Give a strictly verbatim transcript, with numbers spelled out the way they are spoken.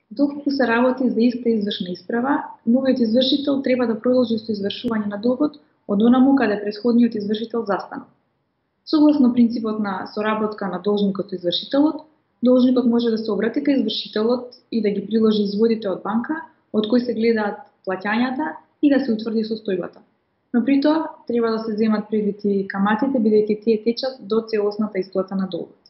Доколку се работи за иста извршна исправа, новиот извршител треба да продолжи со извршување на долгот од онаму каде претходниот извршител застанал. Согласно принципот на соработка на должникот со извршителот, должникот може да се обрати кај извршителот и да ги приложи изводите од банка, од кои се гледаат плаќањата и да се утврди состојбата. Но при тоа треба да се земат предвид и каматите, бидејќи тие течат до целосната исплата на долгот.